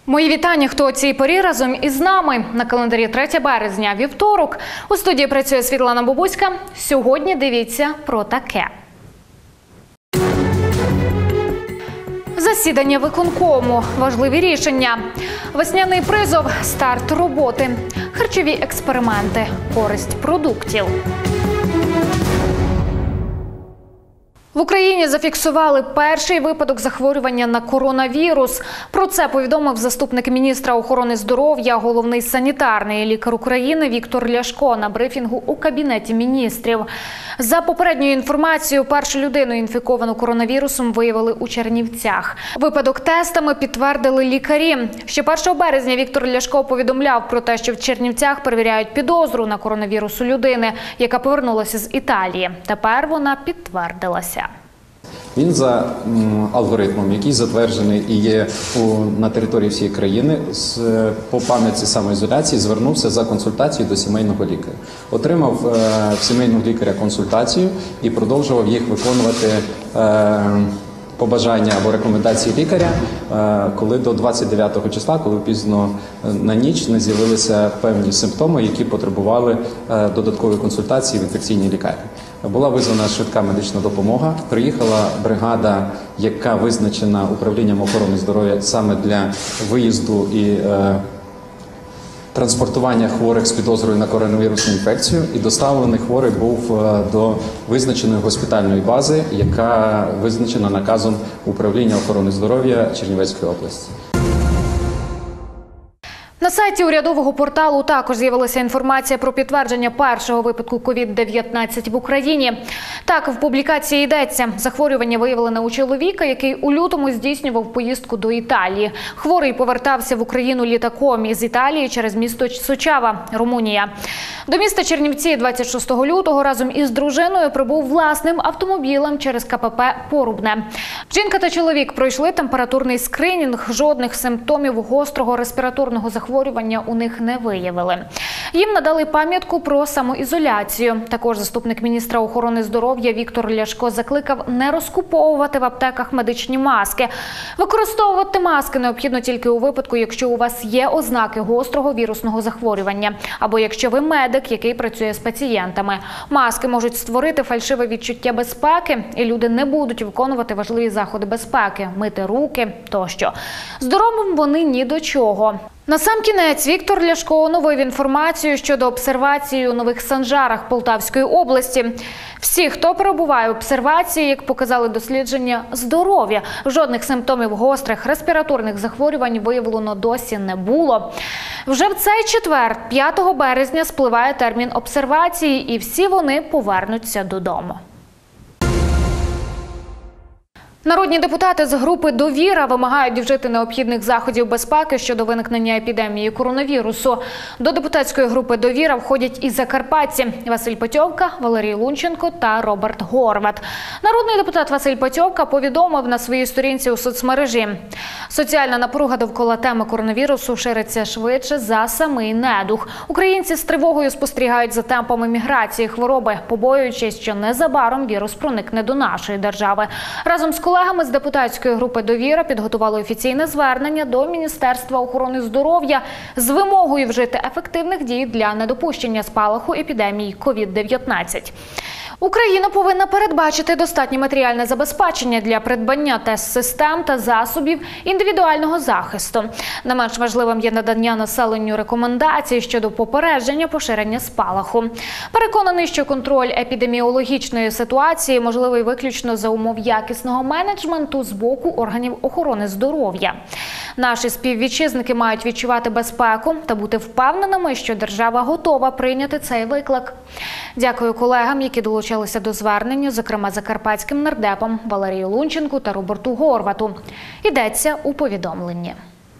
Мої вітання, хто у цій порі разом із нами. На календарі 3 березня, вівторок. У студії працює Світлана Бобуська. Сьогодні дивіться про таке. Засідання виконкому. Важливі рішення. Весняний призов. Старт роботи. Харчові експерименти. Користь продуктів. В Україні зафіксували перший випадок захворювання на коронавірус. Про це повідомив заступник міністра охорони здоров'я, головний санітарний лікар України Віктор Ляшко на брифінгу у Кабінеті міністрів. За попередньою інформацією, першу людину, інфіковану коронавірусом, виявили у Чернівцях. Випадок тестами підтвердили лікарі. Ще 1 березня Віктор Ляшко повідомляв про те, що в Чернівцях перевіряють підозру на коронавірус у людини, яка повернулася з Італії. Тепер вона підтвердилася. Він за алгоритмом, який затверджений і є на території всієї країни, по пам'ятці самоізоляції звернувся за консультацією до сімейного лікаря. Отримав в сімейного лікаря консультацію і продовжував їх виконувати побажання або рекомендації лікаря, коли до 29-го числа, коли пізно на ніч не з'явилися певні симптоми, які потребували додаткової консультації в інфекційній лікарні. Була визвана швидка медична допомога, приїхала бригада, яка визначена управлінням охорони здоров'я саме для виїзду і транспортування хворих з підозрою на коронавірусну інфекцію, і доставлений хворий був до визначеної госпітальної бази, яка визначена наказом управління охорони здоров'я Чернівецької області. На сайті урядового порталу також з'явилася інформація про підтвердження першого випадку COVID-19 в Україні. Так, в публікації йдеться, захворювання виявлене у чоловіка, який у лютому здійснював поїздку до Італії. Хворий повертався в Україну літаком із Італії через місто Сучава, Румунія. До міста Чернівці 26 лютого разом із дружиною прибув власним автомобілем через КПП «Порубне». Жінка та чоловік пройшли температурний скринінг, жодних симптомів гострого респіраторного захворювання у них не виявили. Їм надали пам'ятку про самоізоляцію. Також заступник міністра охорони здоров'я Віктор Ляшко закликав не розкуповувати в аптеках медичні маски. Використовувати маски необхідно тільки у випадку, якщо у вас є ознаки гострого вірусного захворювання, або якщо ви медик, який працює з пацієнтами. Маски можуть створити фальшиве відчуття безпеки, і люди не будуть виконувати важливі заходи безпеки – мити руки тощо. Здоровим вони ні до чого. Насамкінець Віктор Ляшко оновив інформацію щодо обсервації у Нових Санжарах Полтавської області. Всі, хто перебуває в обсервації, як показали дослідження, здорові. Жодних симптомів гострих респіраторних захворювань виявлено досі не було. Вже в цей четвер, 5 березня, спливає термін обсервації, і всі вони повернуться додому. Народні депутати з групи «Довіра» вимагають вжити необхідних заходів безпеки щодо виникнення епідемії коронавірусу. До депутатської групи «Довіра» входять і закарпатці – Василь Петьовка, Валерій Лунченко та Роберт Горват. Народний депутат Василь Петьовка повідомив на своїй сторінці у соцмережі: «Соціальна напруга довкола теми коронавірусу шириться швидше за самий недух. Українці з тривогою спостерігають за темпами міграції хвороби, побоюючись, що незабаром вірус проникне до нашої держави». Разом з колегами з депутатської групи «Довіра» підготували офіційне звернення до Міністерства охорони здоров'я з вимогою вжити ефективних дій для недопущення спалаху епідемії COVID-19. Україна повинна передбачити достатнє матеріальне забезпечення для придбання тест-систем та засобів індивідуального захисту. Не менш важливим є надання населенню рекомендацій щодо попередження поширення спалаху. Переконаний, що контроль епідеміологічної ситуації можливий виключно за умов якісного менеджменту з боку органів охорони здоров'я. Наші співвітчизники мають відчувати безпеку та бути впевненими, що держава готова прийняти цей виклик. Дякую колегам, які долучилися до звернення, зокрема закарпатським нардепам Валерію Лунченку та Роберту Горвату. Йдеться у повідомленні.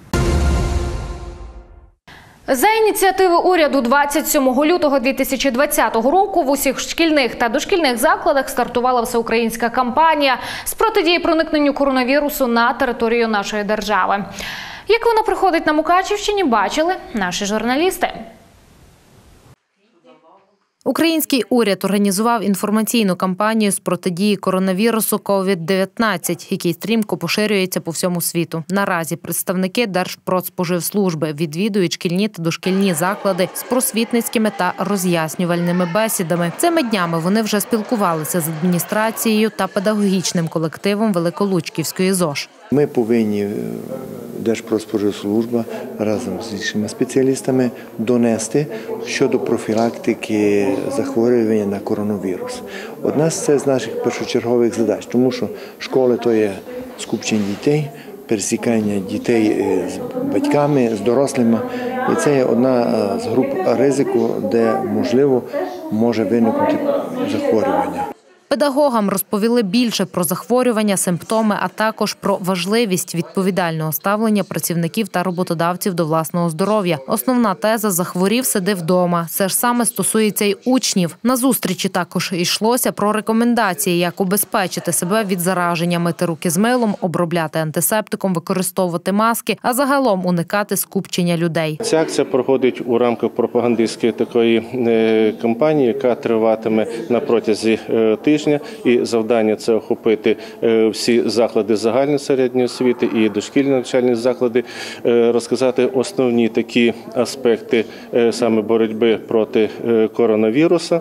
За ініціативи уряду 27 лютого 2020 року в усіх шкільних та дошкільних закладах стартувала всеукраїнська кампанія з протидії проникненню коронавірусу на територію нашої держави. Як вона проходить на Мукачівщині, бачили наші журналісти. Український уряд організував інформаційну кампанію з протидії коронавірусу COVID-19, який стрімко поширюється по всьому світу. Наразі представники Держпродспоживслужби відвідують шкільні та дошкільні заклади з просвітницькими та роз'яснювальними бесідами. Цими днями вони вже спілкувалися з адміністрацією та педагогічним колективом Великолучківської ЗОШ. Ми повинні, Держпродспоживслужба разом з іншими спеціалістами, донести щодо профілактики захворювання на коронавірус. Одна з наших першочергових задач, тому що школи – то є скупчення дітей, пересікання дітей з батьками, з дорослими. І це є одна з груп ризику, де, можливо, може виникнути захворювання. Педагогам розповіли більше про захворювання, симптоми, а також про важливість відповідального ставлення працівників та роботодавців до власного здоров'я. Основна теза – захворів, сиди вдома. Це ж саме стосується й учнів. На зустрічі також йшлося про рекомендації, як убезпечити себе від зараження, мити руки з милом, обробляти антисептиком, використовувати маски, а загалом уникати скупчення людей. Ця акція проходить у рамках пропагандистської такої кампанії, яка триватиме на протязі тижня. І завдання – це охопити всі заклади загальної середньої освіти і дошкільні навчальні заклади, розказати основні такі аспекти саме боротьби проти коронавіруса,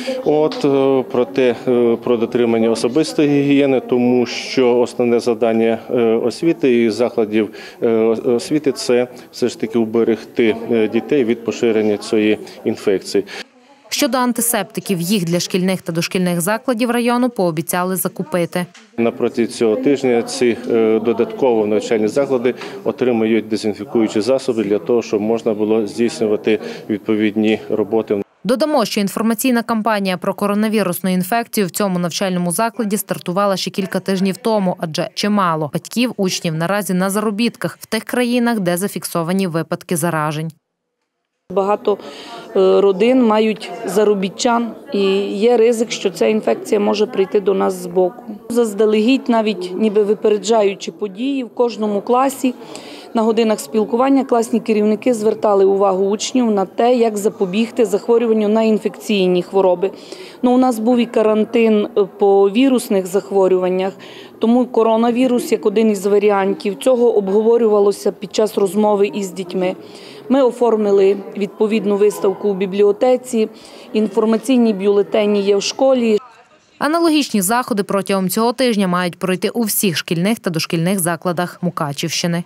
про дотримання особистої гігієни, тому що основне завдання освіти і закладів освіти – це все ж таки уберегти дітей від поширення цієї інфекції. Щодо антисептиків, їх для шкільних та дошкільних закладів району пообіцяли закупити. Напроти цього тижня ці додатково навчальні заклади отримають дезінфікуючі засоби для того, щоб можна було здійснювати відповідні роботи. Додамо, що інформаційна кампанія про коронавірусну інфекцію в цьому навчальному закладі стартувала ще кілька тижнів тому, адже чимало батьків, учнів наразі на заробітках в тих країнах, де зафіксовані випадки заражень. Багато родин мають заробітчан і є ризик, що ця інфекція може прийти до нас збоку. Заздалегідь, навіть ніби випереджаючи події, в кожному класі на годинах спілкування класні керівники звертали увагу учнів на те, як запобігти захворюванню на інфекційні хвороби. У нас був і карантин по вірусних захворюваннях, тому коронавірус як один із варіантів. Цього обговорювалося під час розмови із дітьми. Ми оформили відповідну виставку у бібліотеці, інформаційні бюлетені є в школі. Аналогічні заходи протягом цього тижня мають пройти у всіх шкільних та дошкільних закладах Мукачівщини.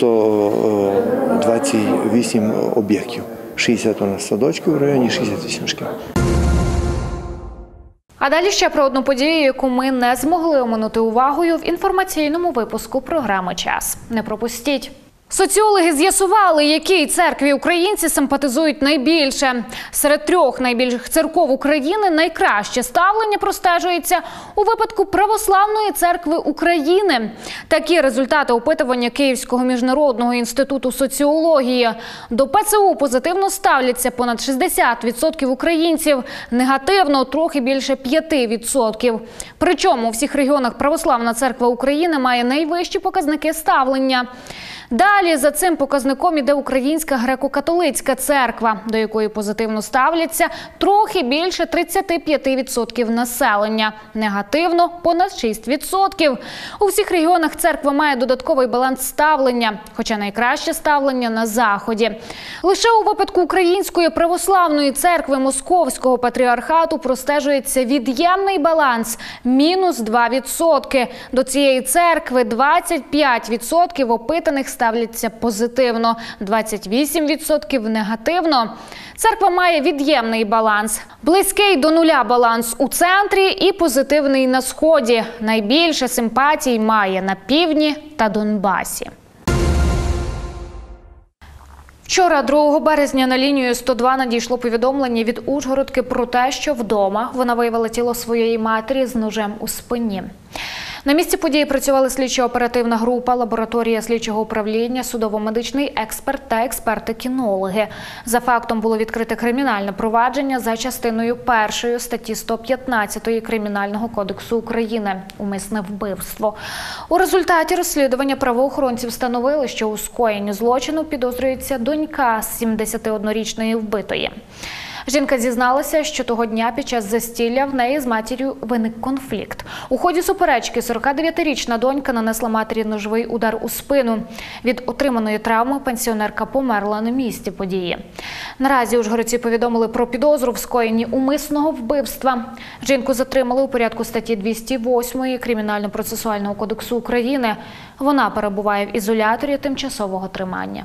128 об'єктів, 60 у нас садочків в районі, 68 шкіл. А далі ще про одну подію, яку ми не змогли оминути увагою в інформаційному випуску програми «Час». Не пропустіть! Соціологи з'ясували, якій церкві українці симпатизують найбільше. Серед 3 найбільших церков України найкраще ставлення простежується у випадку Православної церкви України. Такі результати опитування Київського міжнародного інституту соціології. До ПЦУ позитивно ставляться понад 60% українців, негативно трохи більше 5%. Причому у всіх регіонах Православна церква України має найвищі показники ставлення. Далі за цим показником іде Українська греко-католицька церква, до якої позитивно ставляться трохи більше 35% населення. Негативно – понад 6%. У всіх регіонах церква має додатковий баланс ставлення, хоча найкраще ставлення на Заході. Лише у випадку Української православної церкви Московського патріархату простежується від'ємний баланс – мінус 2%. До цієї церкви 25% опитаних ставляться позитивно, 28% негативно. Церква має від'ємний баланс. Близький до нуля баланс у центрі і позитивний на Сході. Найбільше симпатій має на півдні та Донбасі. Вчора, 2 березня, на лінію 102 надійшло повідомлення від ужгородки про те, що вдома вона виявила тіло своєї матері з ножем у спині. На місці події працювали слідчо-оперативна група, лабораторія слідчого управління, судово-медичний експерт та експерти-кінологи. За фактом було відкрите кримінальне провадження за частиною 1 статті 115 Кримінального кодексу України «Умисне вбивство». У результаті розслідування правоохоронці встановили, що у скоєнні злочину підозрюється донька 71-річної вбитої. Жінка зізналася, що того дня під час застілля в неї з матір'ю виник конфлікт. У ході суперечки 49-річна донька нанесла матері ножовий удар у спину. Від отриманої травми пенсіонерка померла на місці події. Наразі ужгородці повідомили про підозру в скоєнні умисного вбивства. Жінку затримали у порядку статті 208 Кримінально-процесуального кодексу України. Вона перебуває в ізоляторі тимчасового тримання.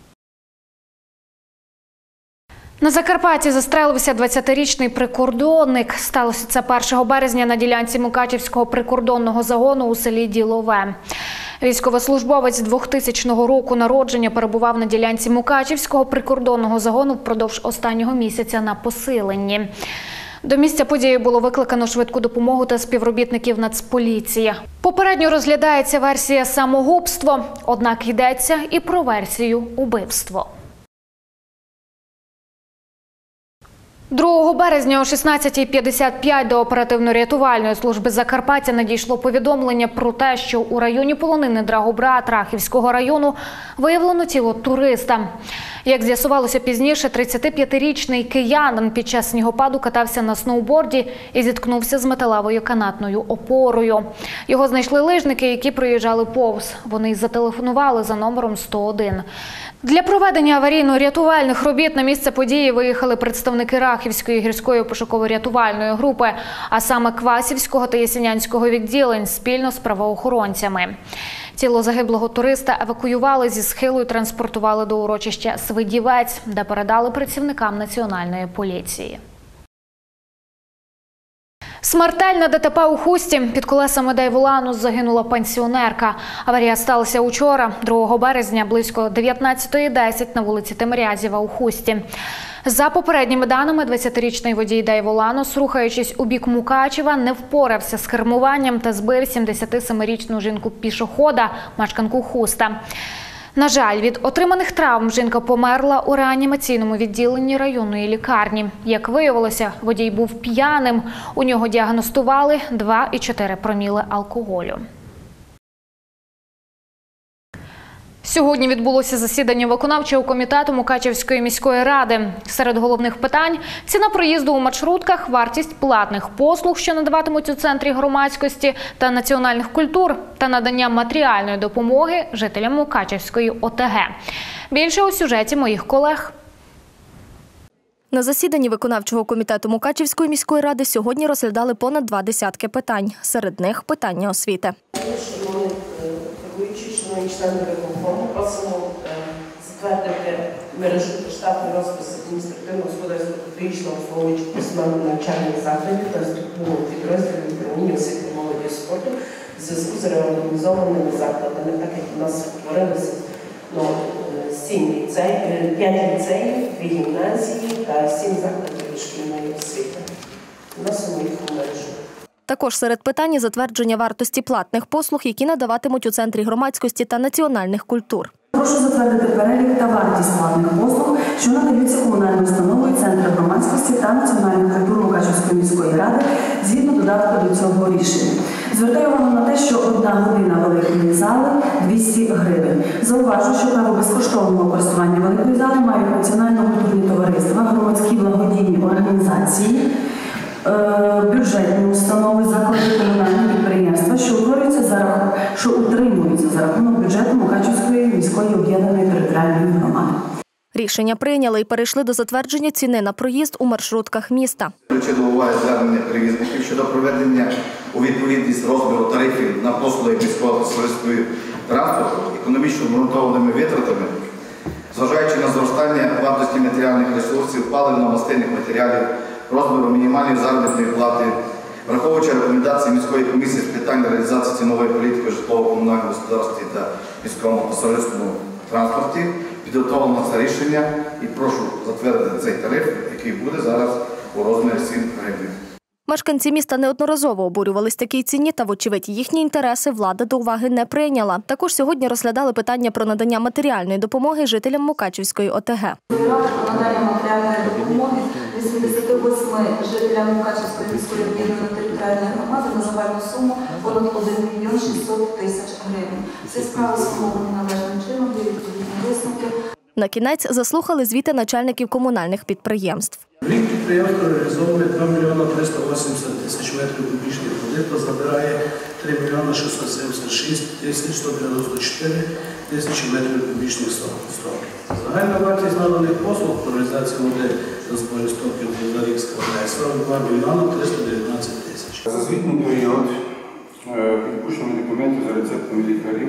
На Закарпатті застрелився 20-річний прикордонник. Сталося це 1 березня на ділянці Мукачівського прикордонного загону у селі Ділове. Військовослужбовець 2000 року народження перебував на ділянці Мукачівського прикордонного загону впродовж останнього місяця на посиленні. До місця події було викликано швидку допомогу та співробітників Нацполіції. Попередньо розглядається версія самогубства, однак йдеться і про версію убивства. 2 березня о 16:55 до оперативно-рятувальної служби Закарпаття надійшло повідомлення про те, що у районі полонини Драгобрат Рахівського району виявлено тіло туриста. Як з'ясувалося пізніше, 35-річний киянин під час снігопаду катався на сноуборді і зіткнувся з металевою канатною опорою. Його знайшли лижники, які проїжджали повз. Вони зателефонували за номером 101. Для проведення аварійно-рятувальних робіт на місце події виїхали представники Рахівської гірської пошуково-рятувальної групи, а саме Квасівського та Ясінянського відділень спільно з правоохоронцями. Тіло загиблого туриста евакуювали зі схилу і транспортували до урочища Свидівець, де передали працівникам Національної поліції. Смертельне ДТП у Хусті. Під колесами Дейволану загинула пенсіонерка. Аварія сталася учора, 2 березня, близько 19:10 на вулиці Тимирязєва у Хусті. За попередніми даними, 20-річний водій Дейволанус, рухаючись у бік Мукачева, не впорався з кермуванням та збив 77-річну жінку-пішохода, мешканку Хуста. На жаль, від отриманих травм жінка померла у реанімаційному відділенні районної лікарні. Як виявилося, водій був п'яним. У нього діагностували 2,4 проміли алкоголю. Сьогодні відбулося засідання виконавчого комітету Мукачівської міської ради. Серед головних питань – ціна проїзду у маршрутках, вартість платних послуг, що надаватимуть у центрі громадськості та національних культур, та надання матеріальної допомоги жителям Мукачівської ОТГ. Більше у сюжеті моїх колег. На засіданні виконавчого комітету Мукачівської міської ради сьогодні розглядали понад 20 питань. Серед них – питання освіти. Шановні члени виконкому, просимо затвердити мережу штатний розпис адміністративно-господарського педагогічного обслуговуючого персоналу навчальних закладів та структурного підрозділів управління освіти, молоді і спорту в зв'язку з реорганізованими закладами, так як у нас утворилося 5 ліцеїв, 2 гімназії та 7 закладів дошкільної освіти. Вносимо їх у мережу. Також серед питань – затвердження вартості платних послуг, які надаватимуть у центрі громадськості та національних культур. Прошу затвердити перелік та вартість платних послуг, що надаються комунальною установою Центру громадськості та національних культур Мукачівської міської ради згідно додатку до цього рішення. Звертаю увагу на те, що 1 година великої зали – 200 гривень. Зауважу, що право безкоштовного користування великої зали мають національно-культурні товариства, громадські благодійні організації, бюджетні установи, заклади, комунальні підприємства, що утримуються за рахунок бюджету Мукачівської міської об'єднаної територіальної громади. Рішення прийняли і перейшли до затвердження ціни на проїзд у маршрутках міста. Включити до уваги звернення перевізників щодо проведення у відповідність розміру тарифів на послуги міського-пасажирського транспорту економічно обґрунтованими витратами, зважаючи на зростання вартості матеріальних ресурсів, паливно-мастильних матеріалів, розміру мінімальної заробітної плати, враховуючи рекомендації міської комісії з питань реалізації цінової політики у житлово-комунальному господарстві та міському пасажирському транспорті, підготовлено це рішення і прошу затвердити цей тариф, який буде зараз у розмірі 7 гривень. Мешканці міста неодноразово обурювались такій ціні, та, вочевидь, їхні інтереси влада до уваги не прийняла. Також сьогодні розглядали питання про надання матеріальної допомоги жителям Мукачівської ОТГ. Надання матеріальної допомоги 88 жителям Мукачівської міської об'єднаної територіальної громади на загальну суму понад 1 мільйон 600 тисяч гривень. Ці справи сформовані належним чином, є відповідні висновки. На кінець заслухали звіти начальників комунальних підприємств. В рік підприємство реалізовує 2 мільйона 380 тисяч метрів кубічних води та забирає 3 мільйона 676 тисяч 194 тисячі метрів кубічних стоків. Загальна вартість наданих послуг по реалізації води та зборі стоків за рік складає 42 мільйона 319 тисяч. За звітний період підпущено документів за рецептами лікарів,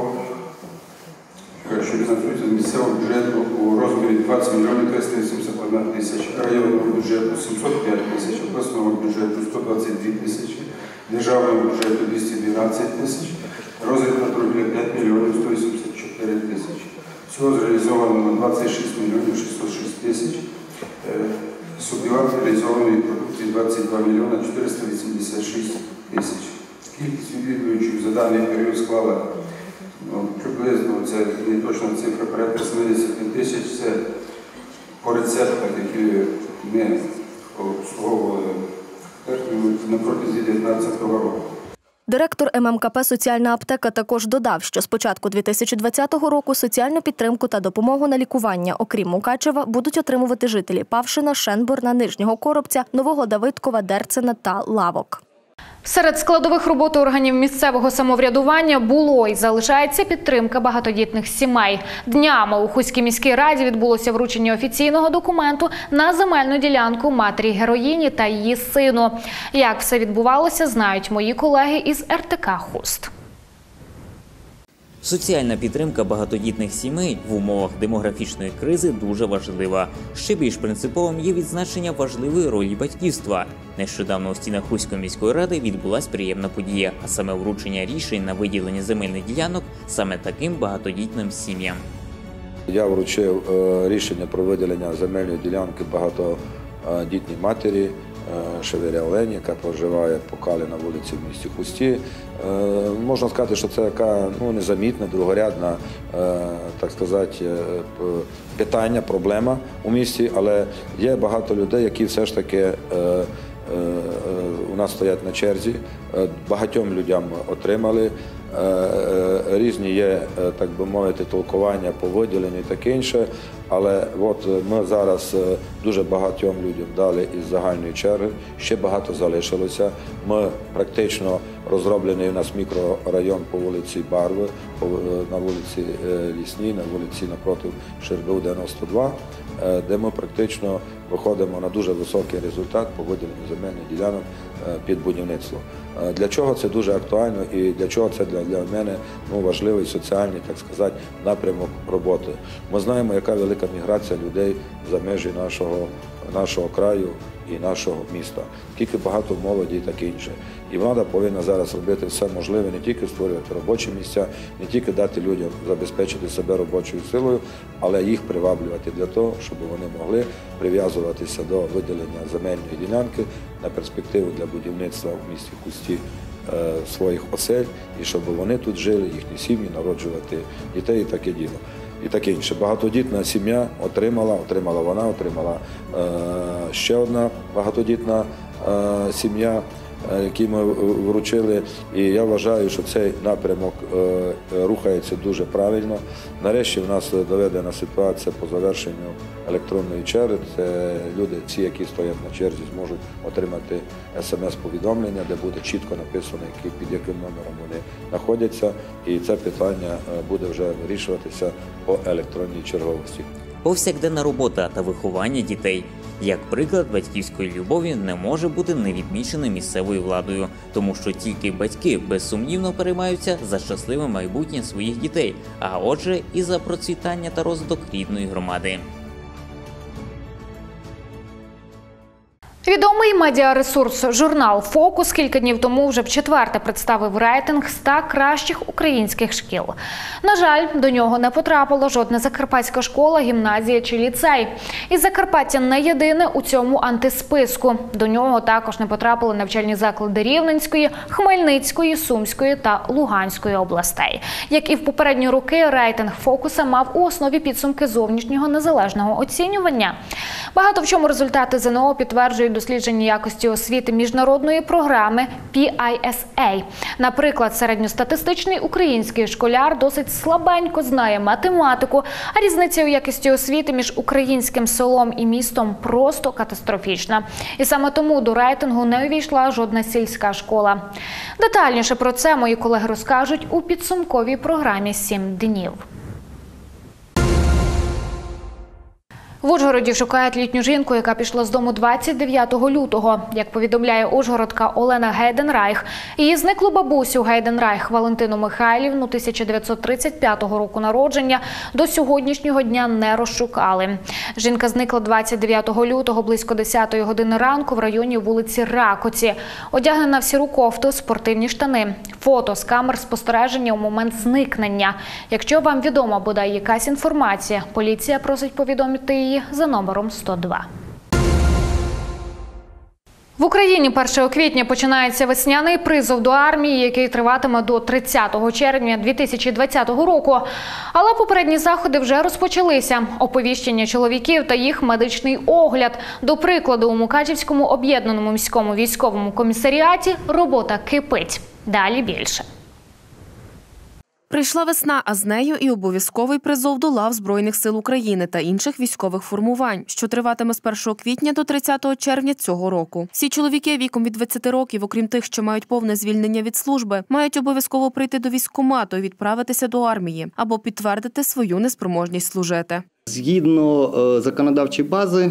що фінансуються з місцевого бюджету у розмірі 20 мільйонів 381 тисяч, районного бюджету 705 тисяч, обласного бюджету 122 тисячі, державного бюджету 212 тисяч, розвитку торгівлі 5 мільйонів 184 тисячі. Всього зреалізовано на 26 мільйонів 606 тисяч, субвенції реалізованої продукції 22 мільйона 486 тисяч. Кількість відвідувачів за даний період склала приблизно, це не точна цифра, порядка 70 тисяч, це по рецептах, які ми обслуговували на протязі 2019 року. Директор ММКП «Соціальна аптека» також додав, що з початку 2020 року соціальну підтримку та допомогу на лікування, окрім Мукачева, будуть отримувати жителі Павшина, Шенбурна, Нижнього Коробця, Нового Давидкова, Дерцена та Лавок. Серед складових роботи органів місцевого самоврядування було і залишається підтримка багатодітних сімей. Днями у Хуській міській раді відбулося вручення офіційного документу на земельну ділянку матері-героїні та її сину. Як все відбувалося, знають мої колеги із РТК «Хуст». Соціальна підтримка багатодітних сімей в умовах демографічної кризи дуже важлива. Ще більш принциповим є відзначення важливої ролі батьківства. Нещодавно у стінах Хуської міської ради відбулась приємна подія, а саме вручення рішень на виділення земельних ділянок саме таким багатодітним сім'ям. Я вручив рішення про виділення земельної ділянки багатодітній матері Шевиря Олені, яка проживає по Калі на вулиці в місті Хусті. Можна сказати, що це така незамітна, другорядна, так сказати, питання, проблема у місті, але є багато людей, які все ж таки у нас стоять на черзі, багатьом людям отримали. Різні є, так би мовити, толкування по виділенню і таке інше, але от ми зараз дуже багатьом людям дали із загальної черги, ще багато залишилося. Ми практично розроблений у нас мікрорайон по вулиці Барви, на вулиці Лісній, на вулиці напроти ШРБУ 92, де ми практично виходимо на дуже високий результат по виділенню земельних ділянок під будівництво. Для чого це дуже актуально і для чого це для мене важливий соціальний, так сказати, напрямок роботи. Ми знаємо, яка велика міграція людей за межі нашого краю і нашого міста. Скільки багато молоді і таке інше. І влада повинна зараз робити все можливе, не тільки створювати робочі місця, не тільки дати людям забезпечити себе робочою силою, але їх приваблювати для того, щоб вони могли прив'язуватися до виділення земельної ділянки на перспективу для будівництва в місті Хусті своїх осель, і щоб вони тут жили, їхні сім'ї, народжувати дітей і таке діло. І таке інше. Багатодітна сім'я отримала ще одна багатодітна сім'я, які ми вручили. І я вважаю, що цей напрямок рухається дуже правильно. Нарешті в нас доведена ситуація по завершенню електронної черги. Це люди, ці, які стоять на черзі, зможуть отримати смс-повідомлення, де буде чітко написано, під яким номером вони знаходяться. І це питання буде вже вирішуватися по електронній черговості. Повсякденна робота та виховання дітей. Як приклад батьківської любові не може бути не відмічене місцевою владою, тому що тільки батьки безсумнівно переймаються за щасливе майбутнє своїх дітей, а отже і за процвітання та розвиток рідної громади. Відомий медіаресурс журнал «Фокус» кілька днів тому вже вчетверте представив рейтинг 100 кращих українських шкіл. На жаль, до нього не потрапила жодна закарпатська школа, гімназія чи ліцей. І Закарпаття не єдине у цьому антисписку. До нього також не потрапили навчальні заклади Рівненської, Хмельницької, Сумської та Луганської областей. Як і в попередні роки, рейтинг «Фокуса» мав у основі підсумки зовнішнього незалежного оцінювання. Багато в чому результати ЗНО підтверджують дослідження якості освіти міжнародної програми PISA. Наприклад, середньостатистичний український школяр досить слабенько знає математику, а різниця у якості освіти між українським селом і містом просто катастрофічна. І саме тому до рейтингу не увійшла жодна сільська школа. Детальніше про це мої колеги розкажуть у підсумковій програмі «7 днів». В Ужгороді шукають літню жінку, яка пішла з дому 29 лютого. Як повідомляє ужгородка Олена Гейденрайх, її зниклу бабусю Гейденрайх Валентину Михайлівну 1935 року народження до сьогоднішнього дня не розшукали. Жінка зникла 29 лютого близько 10 години ранку в районі вулиці Ракоці. Одягнена в сіру кофту, спортивні штани. Фото з камер спостереження у момент зникнення. Якщо вам відома бодай якась інформація, поліція просить повідомити її за номером 102. В Україні 1 квітня починається весняний призов до армії, який триватиме до 30 червня 2020 року. Але попередні заходи вже розпочалися. Оповіщення чоловіків та їх медичний огляд. До прикладу, у Мукачівському об'єднаному міському військовому комісаріаті робота кипить. Далі більше. Прийшла весна, а з нею і обов'язковий призов до лав Збройних сил України та інших військових формувань, що триватиме з 1 квітня до 30 червня цього року. Всі чоловіки віком від 20 років, окрім тих, що мають повне звільнення від служби, мають обов'язково прийти до військкомату і відправитися до армії або підтвердити свою неспроможність служити. Згідно законодавчої бази,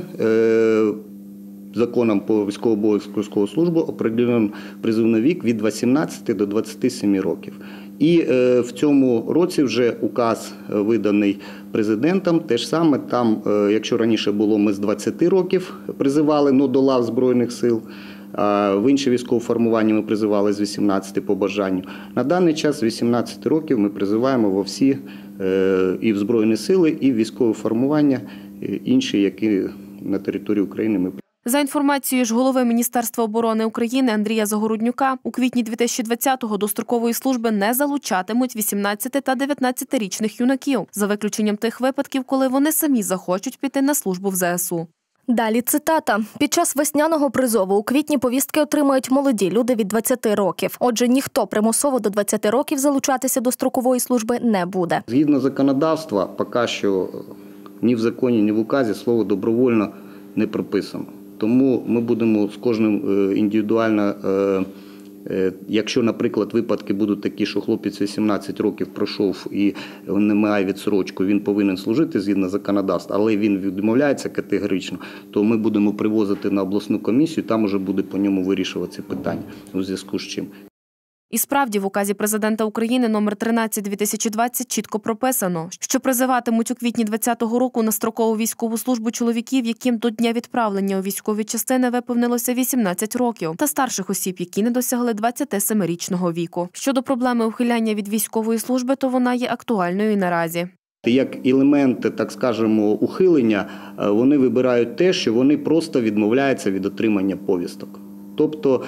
законом по військово-обов'язкову службу определено призовний вік від 18 до 27 років. І в цьому році вже указ виданий президентом, те ж саме там, якщо раніше було ми з 20 років призивали до лав Збройних сил, а в інші військові формування ми призивали з 18 по бажанню. На даний час з 18 років ми призиваємо во всі і в Збройні сили, і в військові формування інші, які на території України ми призиваємо. За інформацією ж голови Міністерства оборони України Андрія Загороднюка, у квітні 2020-го до строкової служби не залучатимуть 18 та 19-річних юнаків, за виключенням тих випадків, коли вони самі захочуть піти на службу в ЗСУ. Далі цитата. Під час весняного призову у квітні повістки отримають молоді люди від 20 років. Отже, ніхто примусово до 20 років залучатися до строкової служби не буде. Згідно законодавства, поки що ні в законі, ні в указі слово «добровольно» не прописано. Тому ми будемо з кожним індивідуально, якщо, наприклад, випадки будуть такі, що хлопець 18 років пройшов і не має відсрочку, він повинен служити згідно законодавства, але він відмовляється категорично, то ми будемо привозити на обласну комісію, там вже буде по ньому вирішуватися питання у зв'язку з чим. І справді в указі президента України номер 13/2020 чітко прописано, що призиватимуть у квітні 2020 року на строкову військову службу чоловіків, яким до дня відправлення у військові частини виповнилося 18 років, та старших осіб, які не досягли 27-річного віку. Щодо проблеми ухиляння від військової служби, то вона є актуальною і наразі. Як елементи, так скажемо, ухилення, вони вибирають те, що вони просто відмовляються від отримання повісток. Тобто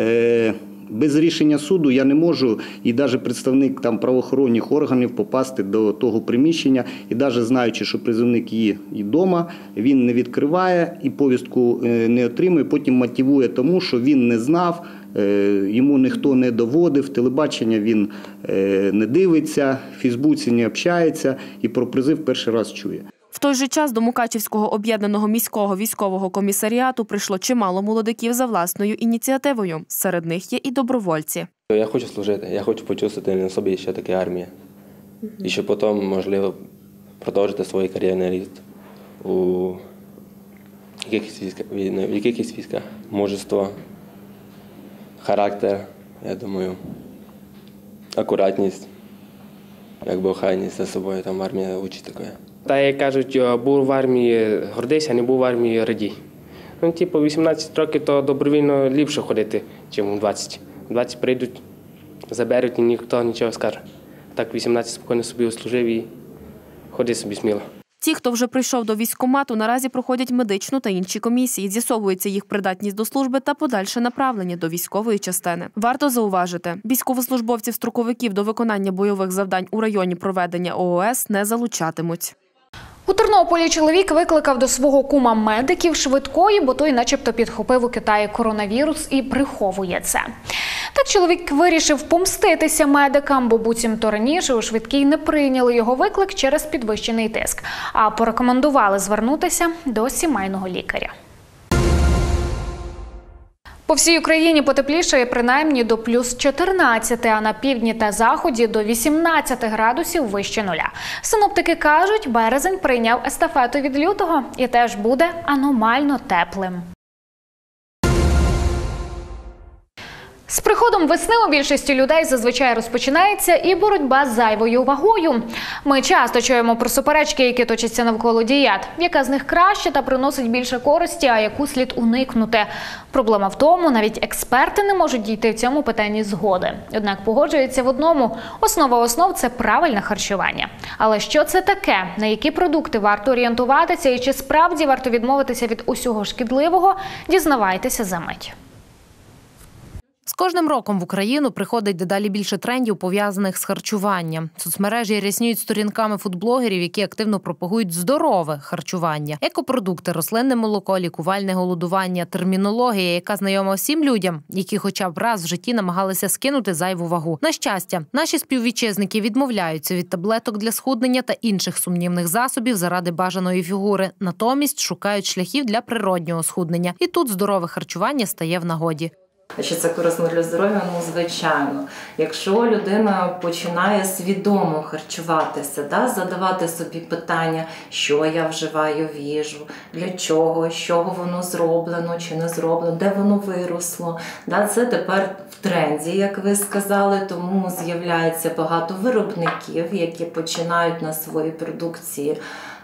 без рішення суду я не можу, і навіть представник правоохоронних органів попасти до того приміщення, і навіть знаючи, що призовник є вдома, він не відкриває і повістку не отримує, потім мотивує тому, що він не знав, йому ніхто не доводив, телебачення він не дивиться, в Фейсбуці не общається і про призив перший раз чує. В той же час до Мукачівського об'єднаного міського військового комісаріату прийшло чимало молодиків за власною ініціативою. Серед них є і добровольці. Я хочу служити, я хочу почувствувати на собі, що таке армія. І щоб потім, можливо, продовжити свій кар'єрний ріст у якихось військах. Мужество, характер, я думаю, акуратність, якби охайність за собою, там армія учить таке. Та, як кажуть, був в армії гордись, а не був в армії радій. 18 років то добровільно ліпше ходити, ніж у 20. У 20 прийдуть, заберуть і ніхто нічого скаже. Так 18 спокійно собі услужив і ходи собі сміло. Ті, хто вже прийшов до військкомату, наразі проходять медичну та інші комісії, з'ясовується їх придатність до служби та подальше направлення до військової частини. Варто зауважити, військовослужбовців-строковиків до виконання бойових завдань у районі проведення ООС не залучатимуть. У Тернополі чоловік викликав до свого кума медиків швидкої, бо той начебто підхопив у Китаї коронавірус і приховує це. Так чоловік вирішив помститися медикам, бо буцімто раніше у швидкій не прийняли його виклик через підвищений тиск, а порекомендували звернутися до сімейного лікаря. По всій Україні потеплішає принаймні до плюс 14, а на півдні та заході до 18 градусів вище нуля. Синоптики кажуть, березень прийняв естафету від лютого і теж буде аномально теплим. З приходом весни у більшості людей зазвичай розпочинається і боротьба з зайвою вагою. Ми часто чуємо про суперечки, які точаться навколо дієт. Яка з них краще та приносить більше користі, а яку слід уникнути. Проблема в тому, навіть експерти не можуть дійти в цьому питанні згоди. Однак погоджуються в одному – основа основ – це правильне харчування. Але що це таке? На які продукти варто орієнтуватися і чи справді варто відмовитися від усього шкідливого – дізнавайтеся за мить. З кожним роком в Україну приходить дедалі більше трендів, пов'язаних з харчуванням. Соцмережі рясніють сторінками фудблогерів, які активно пропагують здорове харчування. Екопродукти, рослинне молоко, лікувальне голодування, термінологія, яка знайома всім людям, які хоча б раз в житті намагалися скинути зайву вагу. На щастя, наші співвітчизники відмовляються від таблеток для схуднення та інших сумнівних засобів заради бажаної фігури. Натомість шукають шляхів для природнього схуднення. І тут здорове харчування стає в нагоді. Чи це корисно для здоров'я? Ну, звичайно. Якщо людина починає свідомо харчуватися, задавати собі питання, що я вживаю в їжу, для чого, з чого воно зроблено чи не зроблено, де воно виросло. Це тепер в тренді, як ви сказали, тому з'являється багато виробників, які починають на своїй продукції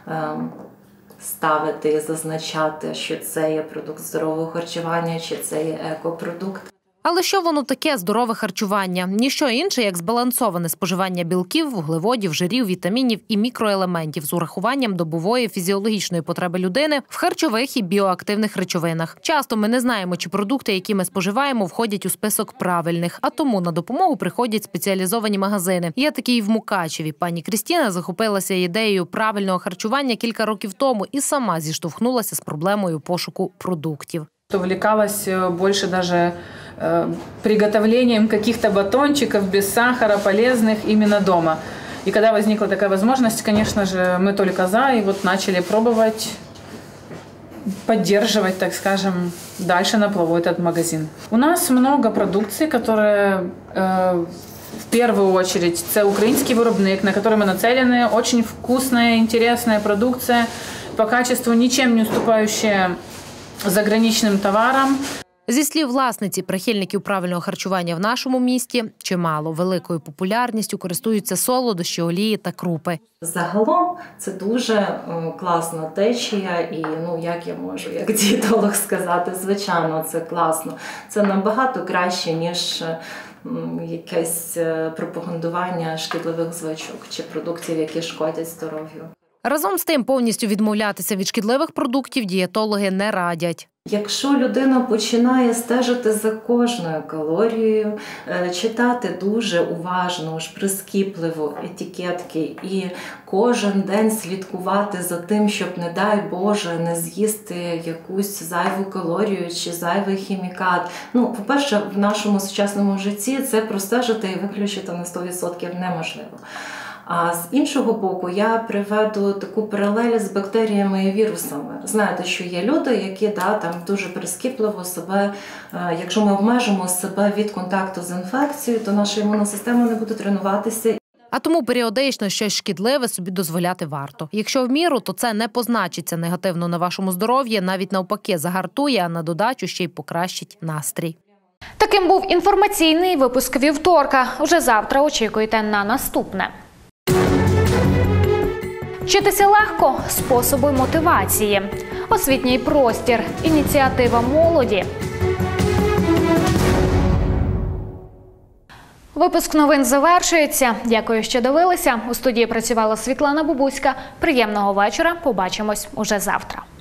ставити і зазначати, що це є продукт здорового харчування, чи це є екопродукт. Але що воно таке здорове харчування? Ніщо інше, як збалансоване споживання білків, вуглеводів, жирів, вітамінів і мікроелементів з урахуванням добової фізіологічної потреби людини в харчових і біоактивних речовинах. Часто ми не знаємо, чи продукти, які ми споживаємо, входять у список правильних, а тому на допомогу приходять спеціалізовані магазини. Є такий і в Мукачеві. Пані Крістіна захопилася ідеєю правильного харчування кілька років тому і сама зіштовхнулася з проблемою пошуку продуктів. Увлекалась больше даже приготовлением каких-то батончиков без сахара, полезных именно дома. И когда возникла такая возможность, конечно же, мы только за, и вот начали пробовать, поддерживать, так скажем, дальше на плаву этот магазин. У нас много продукции, которая в первую очередь це український виробник, на который мы нацелены, очень вкусная, интересная продукция, по качеству ничем не уступающая заграничним товарам. Зі слів власниці, прихильників правильного харчування в нашому місті чимало. Великою популярністю користуються солодощі, олії та крупи. Загалом це дуже класна течія і, як я можу, як дієтолог сказати, звичайно, це класно. Це набагато краще, ніж якесь пропагандування шкідливих звичок чи продуктів, які шкодять здоров'ю. Разом з тим, повністю відмовлятися від шкідливих продуктів дієтологи не радять. Якщо людина починає стежити за кожною калорією, читати дуже уважно, прискіпливо етикетки і кожен день слідкувати за тим, щоб, не дай Боже, не з'їсти якусь зайву калорію чи зайвий хімікат. По-перше, в нашому сучасному житті це простежити і виключити на 100% неможливо. А з іншого боку, я приведу таку паралель з бактеріями і вірусами. Знаєте, що є люди, які там дуже прискіпливо себе, якщо ми обмежимо себе від контакту з інфекцією, то наша імунна система не буде тренуватися. А тому періодично щось шкідливе собі дозволяти варто. Якщо в міру, то це не позначиться негативно на вашому здоров'ї, навіть навпаки загартує, а на додачу ще й покращить настрій. Таким був інформаційний випуск вівторка. Уже завтра очікуйте на наступне. Вчитися легко – способи мотивації. Освітній простір – ініціатива молоді. Випуск новин завершується. Дякую, що дивилися. У студії працювала Світлана Бубуцька. Приємного вечора. Побачимось уже завтра.